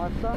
रास्ता।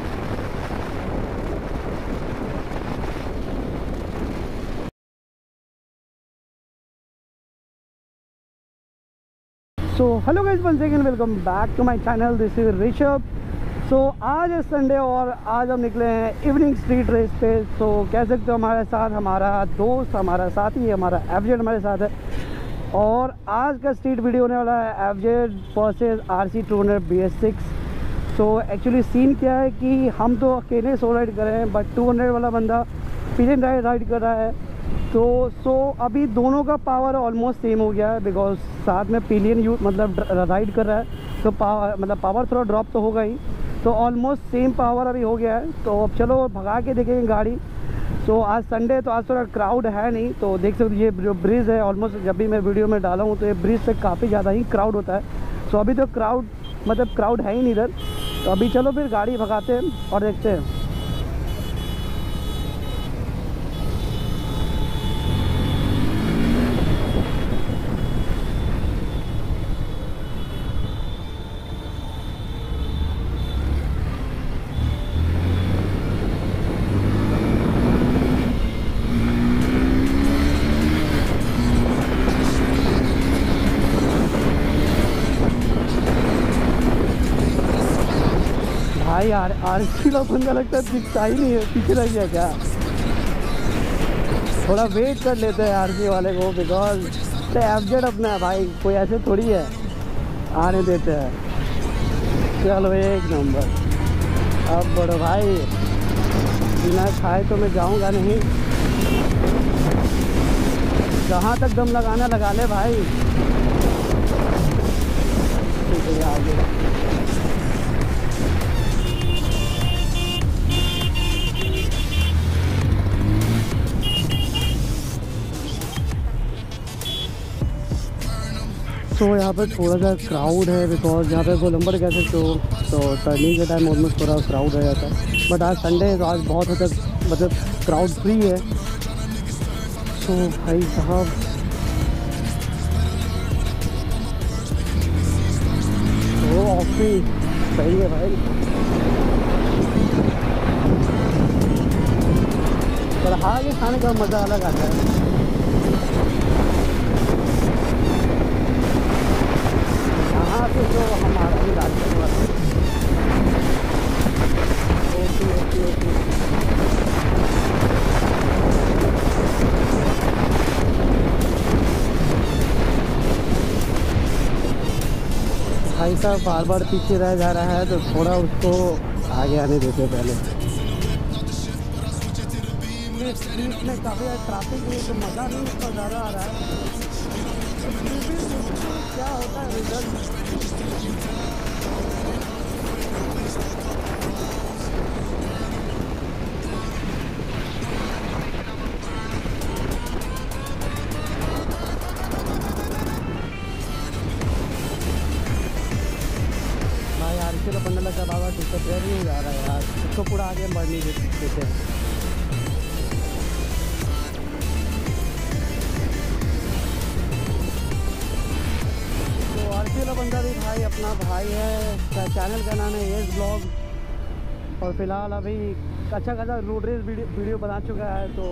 So hello guys, once again welcome back to my channel. This is Rishabh. So आज है Sunday और आज हम निकले हैं इवनिंग स्ट्रीट रेस पे। सो कह सकते हो हमारे साथ हमारा दोस्त, हमारा साथी, हमारा एफजेड हमारे साथ है। और आज का स्ट्रीट वीडियो होने वाला है FZ versus RC 200 BS6। So actually scene क्या है कि हम तो अकेले सो राइड कर रहे हैं, बट 200 वाला बंदा पिलियन राइड कर रहा है। तो अभी दोनों का पावर ऑलमोस्ट सेम हो गया है, बिकॉज साथ में पिलियन मतलब राइड कर रहा है, तो पावर थोड़ा ड्रॉप तो होगा ही। तो ऑलमोस्ट सेम पावर अभी हो गया है। तो अब चलो भगा के देखेंगे गाड़ी। तो आज संडे, तो आज थोड़ा क्राउड है नहीं, तो देख सकते ये जो ब्रिज है, ऑलमोस्ट जब भी मैं वीडियो में डाला हूँ तो ये ब्रिज पे काफ़ी ज़्यादा ही क्राउड होता है। सो अभी तो क्राउड है ही नहीं इधर। तो अभी चलो फिर गाड़ी भगाते हैं और देखते हैं। भाई यार RC का बंदा लगता है दिखता ही नहीं है, पीछे रह गया क्या? थोड़ा वेट कर लेते हैं RC वाले को, बिकॉज तो एफजेड अपना है भाई, कोई ऐसे थोड़ी है, आने देते हैं। चलो एक नंबर। अब बड़ो भाई बिना खाए तो मैं जाऊंगा नहीं, जहाँ तक दम लगाना लगा ले भाई। ठीक है आगे। तो यहाँ पर थोड़ा सा क्राउड है, बिकॉज यहाँ पे गोलंबर कह सकते हो, तो टर्निंग के टाइम ऑलमोस्ट थोड़ा क्राउड रह जाता है। बट आज संडे है तो आज बहुत हद तक मतलब क्राउड फ्री है। तो भाई साहब वो ऑफिस सही है भाई, पर आगे खाने का मज़ा अलग आता है। यहाँ से जो हमारा भी रास्ते हुआ था। ओके। भाई साहब बार बार पीछे रह जा रहा है, तो थोड़ा उसको आगे आने देते पहले। स्ट्रीट में काफ़ी ट्रैफिक है तो मज़ा नहीं उसका ज़्यादा आ रहा है। क्या होता है रिजल्ट? भाई यार इसे तो बंदा लगा बाबा तो प्यार नहीं जा रहा है यार, उसको पूरा आगे बढ़ नहीं देते हैं। RC वाला बंदा भी भाई अपना भाई है, चैनल का नाम है एस ब्लॉग, और फिलहाल अभी अच्छा खासा रोड रेस वीडियो बना चुका है। तो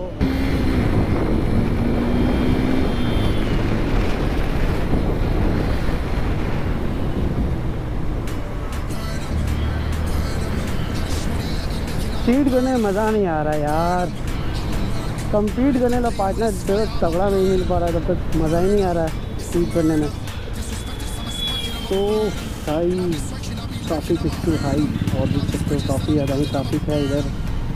स्पीड करने में मज़ा नहीं आ रहा यार, कंपीट करने का पार्टनर तगड़ा नहीं मिल पा रहा है, तब तक मज़ा ही नहीं आ रहा है स्पीड करने में। तो भाई ट्रैफिक इसकी हाई, और देख सकते हो काफ़ी ज़्यादा ही ट्रैफिक है इधर।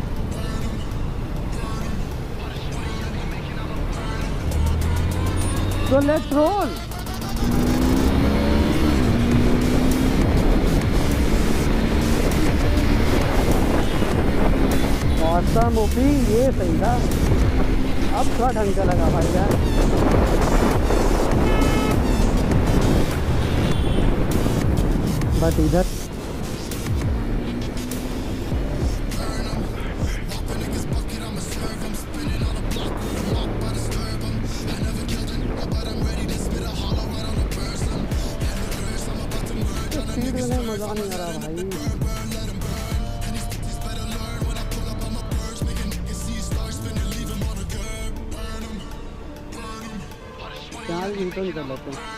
तो लेट्स रोल। ऑसम ओपी, ये सही था, अब थोड़ा ढंग का लगा भाई यार। बट इधर स्पीड में मज़ा नहीं आ रहा भाई। यूटर्न कर लेते हैं।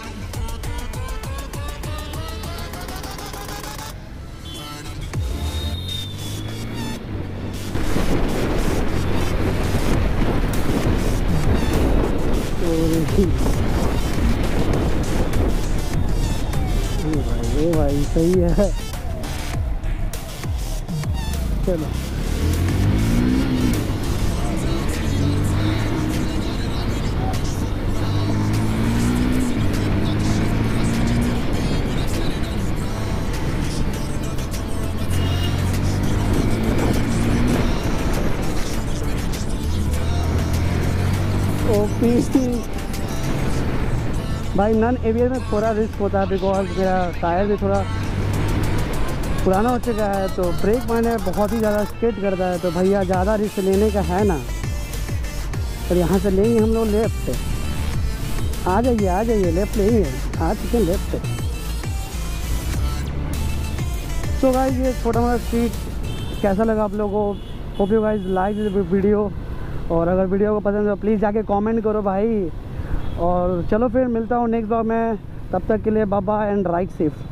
ये भाई सही है। चलो ओपी भाई, नन एवियर में थोड़ा रिस्क होता है बिकॉज मेरा टायर भी थोड़ा पुराना हो चुका है, तो ब्रेक मैंने बहुत ही ज़्यादा स्किड करता है। तो भैया ज़्यादा रिस्क लेने का है ना, और यहाँ से लेंगे हम लोग लेफ्ट। आ जाइए लेफ्ट लेंगे, आ चुके हैं लेफ्ट। तो गाइस ये छोटा मोटा स्ट्रीट कैसा लगा आप लोगों को? Hope you guys like this video, और अगर वीडियो को पसंद है तो प्लीज़ जाके कमेंट करो भाई। और चलो फिर मिलता हूँ नेक्स्ट ब्लॉग में, तब तक के लिए bye bye and ride safe.